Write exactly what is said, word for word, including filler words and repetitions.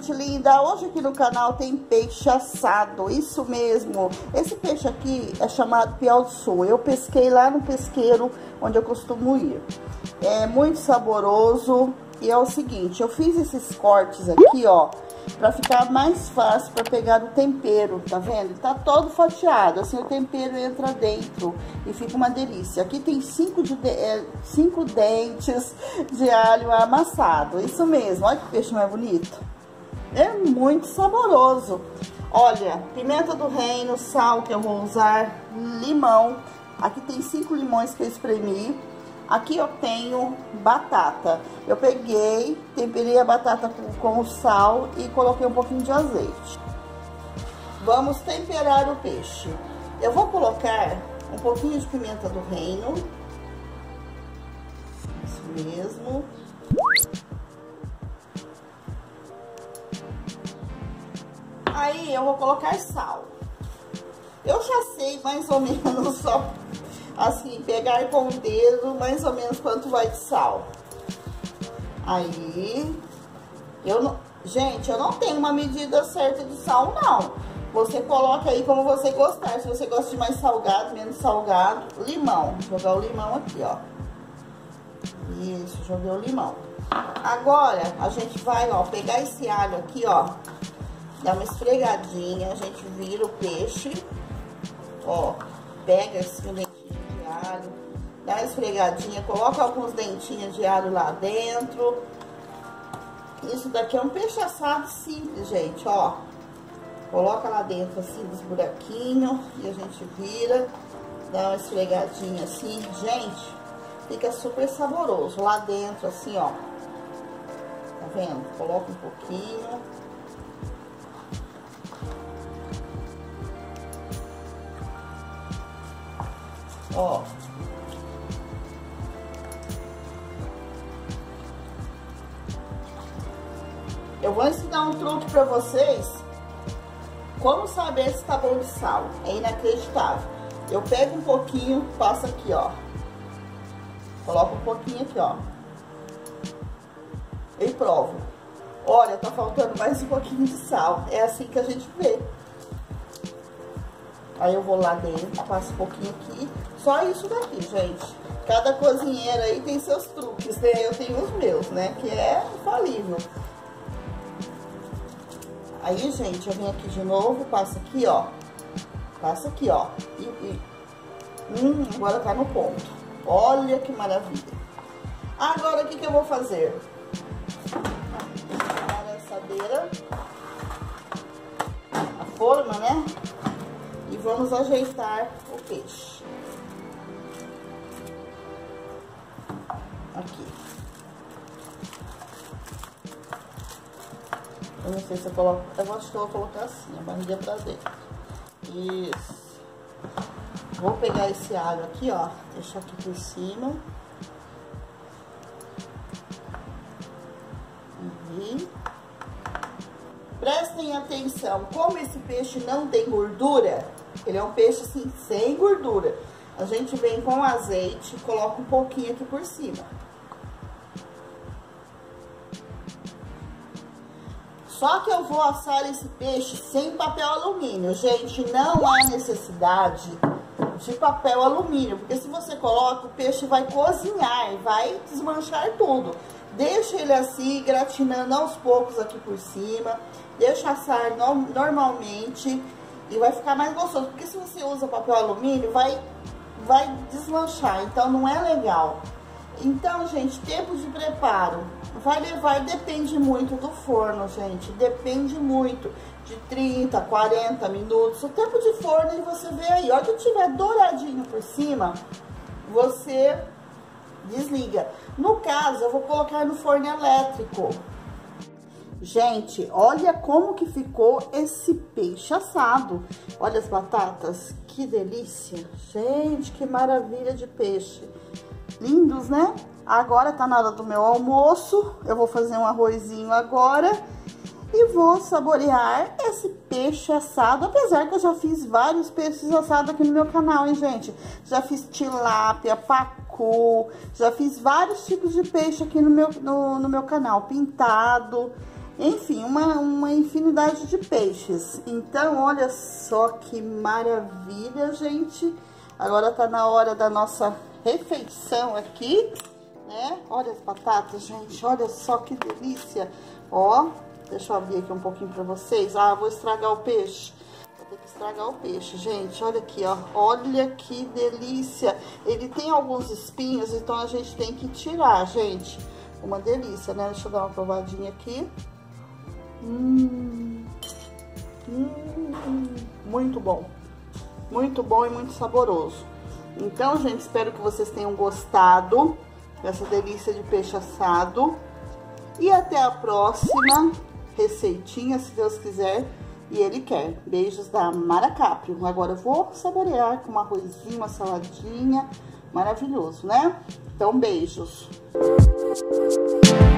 gente linda, hoje aqui no canal tem peixe assado, isso mesmo. Esse peixe aqui é chamado Piau do Sul, eu pesquei lá no pesqueiro onde eu costumo ir. É muito saboroso e é o seguinte, eu fiz esses cortes aqui, ó, pra ficar mais fácil pra pegar o tempero, tá vendo? Ele tá todo fatiado, assim o tempero entra dentro e fica uma delícia. Aqui tem cinco, de, é, cinco dentes de alho amassado, isso mesmo, olha que peixe mais bonito. É muito saboroso. Olha, pimenta do reino, sal que eu vou usar, limão. Aqui tem cinco limões que eu espremi. Aqui eu tenho batata. Eu peguei, temperei a batata com, com o sal e coloquei um pouquinho de azeite. Vamos temperar o peixe. Eu vou colocar um pouquinho de pimenta do reino. Isso mesmo. Aí eu vou colocar sal. Eu já sei mais ou menos só... assim, pegar com o dedo, mais ou menos quanto vai de sal. Aí, eu não... Gente, eu não tenho uma medida certa de sal, não. Você coloca aí como você gostar. Se você gosta de mais salgado, menos salgado. Limão. Vou jogar o limão aqui, ó. Isso, joguei o limão. Agora, a gente vai, ó, pegar esse alho aqui, ó. Dar uma esfregadinha, a gente vira o peixe. Ó, pega esse dentinho de alho, dá uma esfregadinha, coloca alguns dentinhos de alho lá dentro. Isso daqui é um peixe assado simples, gente, ó. Coloca lá dentro assim dos buraquinhos e a gente vira, dá uma esfregadinha assim, gente, fica super saboroso lá dentro assim, ó. Tá vendo? Coloca um pouquinho. Ó. Eu vou ensinar um truque pra vocês. Como saber se tá bom de sal. É inacreditável. Eu pego um pouquinho, passo aqui, ó. Coloco um pouquinho aqui, ó. E provo. Olha, tá faltando mais um pouquinho de sal. É assim que a gente vê. Aí eu vou lá dentro, passo um pouquinho aqui. Só isso daqui, gente. Cada cozinheira aí tem seus truques, né? Eu tenho os meus, né? Que é infalível. Aí, gente, eu venho aqui de novo, passo aqui, ó. Passo aqui, ó. E, e... Hum, agora tá no ponto. Olha que maravilha. Agora, o que que eu vou fazer? A assadeira. A forma, né? E vamos ajeitar o peixe. Aqui. Eu não sei se eu coloco... Eu acho que eu vou colocar assim, a barriga pra dentro. Isso. Vou pegar esse alho aqui, ó. Deixar aqui por cima. E... prestem atenção, como esse peixe não tem gordura, ele é um peixe assim, sem gordura. A gente vem com azeite, coloca um pouquinho aqui por cima. Só que eu vou assar esse peixe sem papel alumínio, gente, não há necessidade de papel alumínio, porque se você coloca, o peixe vai cozinhar e vai desmanchar tudo. Deixa ele assim, gratinando aos poucos aqui por cima. Deixa assar no, normalmente e vai ficar mais gostoso. Porque se você usa papel alumínio, vai, vai desmanchar. Então, não é legal. Então, gente, tempo de preparo. Vai levar, depende muito do forno, gente. Depende muito. De trinta, quarenta minutos. O tempo de forno e você vê aí. Ó, que tiver douradinho por cima, você... desliga. No caso, eu vou colocar no forno elétrico. Gente, olha como que ficou esse peixe assado. Olha as batatas, que delícia. Gente, que maravilha de peixe. Lindos, né? Agora tá na hora do meu almoço. Eu vou fazer um arrozinho agora. E vou saborear esse peixe assado. Apesar que eu já fiz vários peixes assados aqui no meu canal, hein, gente? Já fiz tilápia, pacu, já fiz vários tipos de peixe aqui no meu, no, no meu canal. Pintado. Enfim, uma, uma infinidade de peixes. Então, olha só que maravilha, gente. Agora tá na hora da nossa refeição aqui, né? Olha as batatas, gente. Olha só que delícia. Ó, deixa eu abrir aqui um pouquinho pra vocês. Ah, vou estragar o peixe. Vou ter que estragar o peixe, gente. Olha aqui, ó. Olha que delícia. Ele tem alguns espinhos, então a gente tem que tirar, gente. Uma delícia, né? Deixa eu dar uma provadinha aqui. Hum, hum, muito bom, muito bom e muito saboroso. Então, gente, espero que vocês tenham gostado dessa delícia de peixe assado. E até a próxima receitinha, se Deus quiser e Ele quer. Beijos da Mara Caprio. Agora eu vou saborear com um arrozinho, uma saladinha, maravilhoso, né? Então, beijos.